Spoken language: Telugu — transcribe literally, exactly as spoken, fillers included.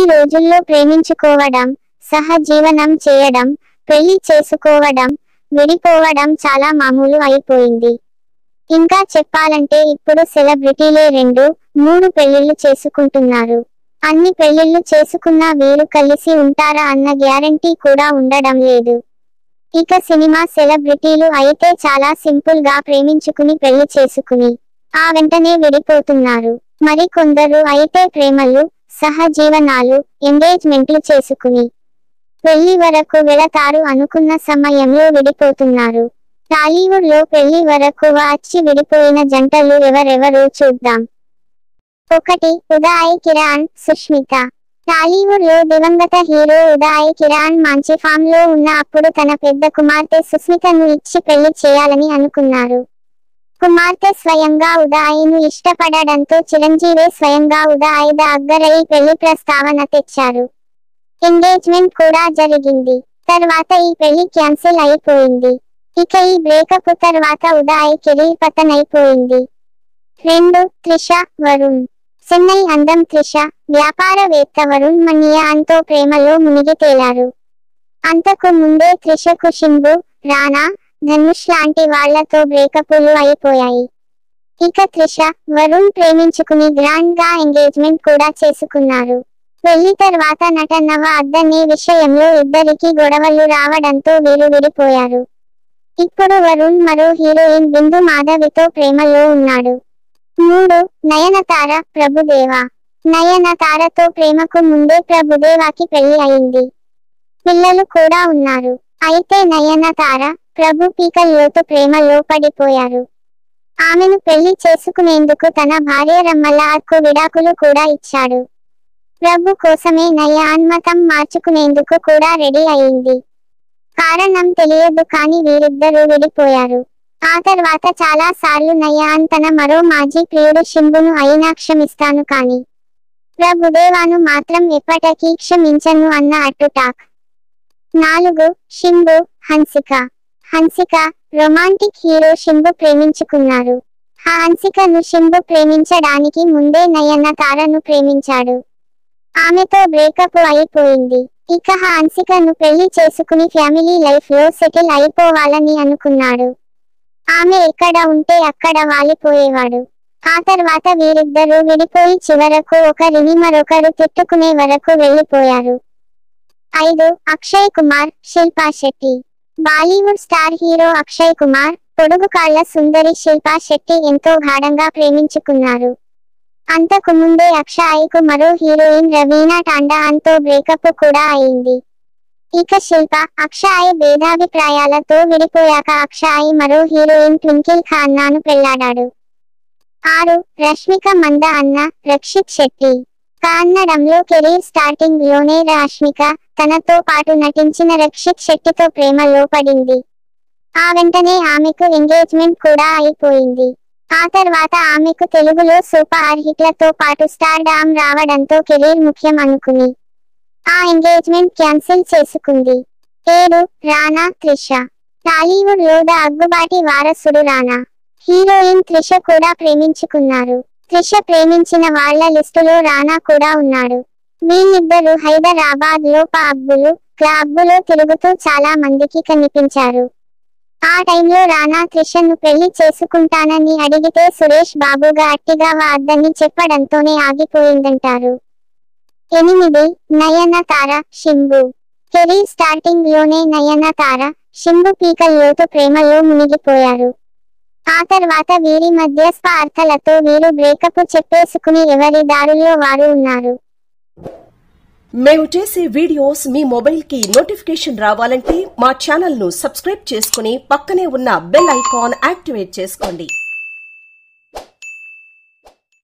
రోజుల్లో ప్రేమించుకోవడం, సహజీవనం చేయడం, పెళ్లి చేసుకోవడం, విడిపోవడం చాలా మామూలు అయిపోయింది. ఇంకా చెప్పాలంటే ఇప్పుడు సెలబ్రిటీలే రెండు, మూడు పెళ్లిళ్లు చేసుకుంటున్నారు. అన్ని పెళ్లిళ్లు చేసుకున్నా వీరు కలిసి ఉంటారా అన్న గ్యారంటీ కూడా ఉండడం లేదు. ఇక సినిమా సెలబ్రిటీలు అయితే చాలా సింపుల్ గా ప్రేమించుకుని పెళ్లి చేసుకుని ఆ వెంటనే విడిపోతున్నారు. మరి కొందరు అయితే ప్రేమలు, సహజీవనాలు, ఎంగేజ్మెంట్లు చేసుకుని పెళ్లి వరకు వెళతారు, అనుకున్న సమయంలో విడిపోతున్నారు. టాలీవుడ్ లో పెళ్లి వరకు వచ్చి విడిపోయిన జంటలు ఎవరెవరో చూద్దాం. ఒకటి ఉదయ్ కిరణ్, సుష్మిత. టాలీవుడ్ లో దివంగత హీరో ఉదయ్ కిరణ్ మంచి ఫామ్ లో ఉన్న అప్పుడు తన పెద్ద కుమార్తె సుస్మితను ఇచ్చి పెళ్లి చేయాలని అనుకున్నారు. కుమార్తె స్వయంగా ఉదయ్ ను ఇష్టపడడంతో చిరంజీవి స్వయంగా ఉదయ్ దగ్గరై పెళ్లి ప్రస్తావన తెచ్చారు. ఎంగేజ్మెంట్ కూడా జరిగింది. తర్వాత ఈ పెళ్లి క్యాన్సిల్ అయిపోయింది. ఇక ఈ బ్రేకప్ తర్వాత ఉదయ్ కెరీర్ పతన్ అయిపోయింది. రెండు త్రిష, వరుణ్. చెన్నై అందం త్రిష, వ్యాపారవేత్త వరుణ్ మన్యాన్తో ప్రేమలో మునిగి తేలారు. అంతకు ముందే త్రిషకు శింబు, రానా, ధనుష్ లాంటి వాళ్లతో బ్రేకపులు అయిపోయాయి. ఇక త్రిష, వరుణ్ ప్రేమించుకుని గ్రాండ్ గా ఎంగేజ్మెంట్ కూడా చేసుకున్నారు. పెళ్లి తర్వాత నట నవ అద్దనే విషయంలో ఇద్దరికి గొడవలు రావడంతో వీరు విడిపోయారు. ఇప్పుడు వరుణ్ మరో హీరోయిన్ బిందు మాధవితో ప్రేమలో ఉన్నాడు. మూడు నయనతార, ప్రభుదేవ. నయనతారతో ప్రేమకు ముందే ప్రభుదేవాకి పెళ్లి అయింది. పిల్లలు కూడా ఉన్నారు. అయితే నయనతార, ప్రభు పీకల్లోతు ప్రేమలో పడిపోయారు. ఆమెను పెళ్లి చేసుకునేందుకు తన భార్య రమ్మలార్కు విడాకులు కూడా ఇచ్చాడు. ప్రభు కోసమే నయన్ మతం మార్చుకునేందుకు కూడా రెడీ అయింది. కారణం తెలియదు కానీ వీరిద్దరూ విడిపోయారు. ఆ తర్వాత చాలా సార్లు నయన్ తన మరో మాజీ ప్రియుడు శింబును అయినా క్షమిస్తాను కానీ ప్రభుదేవాను మాత్రం ఎప్పటికీ క్షమించను అన్న అట్టు టాక్. నాలుగు శింబు, హన్సిక. హన్సిక, రొమాంటిక్ హీరో శింబు ప్రేమించుకున్నారు. హన్సికను శింబు ప్రేమించడానికి ముందే నయనతారను ప్రేమించాడు. ఆమెతో బ్రేకప్ అయిపోయింది. ఇక హన్సికను పెళ్లి చేసుకుని ఫ్యామిలీ లైఫ్ లో సెటిల్ అయిపోవాలని అనుకున్నాడు. ఆమె ఎక్కడ ఉంటే అక్కడ వాలిపోయేవాడు. ఆ తర్వాత వీరిద్దరూ విడిపోయి చివరకు ఒకరిని మరొకరు తిట్టుకునే వరకు వెళ్లిపోయారు. ఐదు అక్షయ్ కుమార్, శిల్పా శెట్టి. బాలీవుడ్ స్టార్ హీరో అక్షయ్ కుమార్, పొడుగు కాళ్ల సుందరి శిల్పా శెట్టి ఎంతో గాఢంగా ప్రేమించుకున్నారు. అంతకు ముందే అక్షయ్ కు మరో హీరోయిన్ రవీనా టాండాన్తో బ్రేకప్ కూడా అయింది. ఇక శిల్ప, అక్షయ్ భేదాభిప్రాయాలతో విడిపోయాక అక్షయ్ మరో హీరోయిన్ ట్వింకిల్ ఖన్నాను పెళ్లాడాడు. ఆరు రష్మిక మంద అన్న, రక్షిత్ శెట్టి. కన్నడంలో కెరీర్ స్టార్టింగ్ లోనే రష్మిక తనతో పాటు నటించిన రక్షిత్ శెట్టితో ప్రేమలో పడింది. ఆ వెంటనే ఆమెకు ఎంగేజ్మెంట్ కూడా అయిపోయింది. ఆ తర్వాత ఆమెకు తెలుగులో సూపర్ హిట్లతో పాటు స్టార్ డామ్ రావడంతో కెరీర్ ముఖ్యం అనుకుని ఆ ఎంగేజ్మెంట్ క్యాన్సిల్ చేసుకుంది. ఏడు రానా, త్రిష. టాలీవుడ్ లో ద అగ్గుబాటి వారసుడు రానా, హీరోయిన్ త్రిష కూడా ప్రేమించుకున్నారు. త్రిష ప్రేమించిన వాళ్ల లిస్టులో రానా కూడా ఉన్నాడు. వీళ్ళిద్దరూ హైదరాబాద్ లో పబ్బులు, క్లబ్బులో తిరుగుతూ చాలా మందికి కనిపించారు. ఆ టైంలో రానా త్రిషను పెళ్లి చేసుకుంటానని అడిగితే సురేష్ బాబుగా అట్టిగా వద్దని చెప్పడంతోనే ఆగిపోయిందంటారు. ఎనిమిది నయనతార, శింబు. కెరీర్ స్టార్టింగ్ లోనే నయనతార, శింబు పీకల్లోతు ప్రేమలో మునిగిపోయారు. ఆ తర్వాత వీరి మధ్య స్పార్థలతో వీరు బ్రేకప్ చెప్పేసుకుని ఎవరి దారుల్లో వారు ఉన్నారు. మేము చేసే వీడియోస్ మీ మొబైల్ కి నోటిఫికేషన్ రావాలంటే మా ఛానల్ ను సబ్స్క్రైబ్ చేసుకుని పక్కనే ఉన్న బెల్ ఐకాన్ యాక్టివేట్ చేసుకోండి.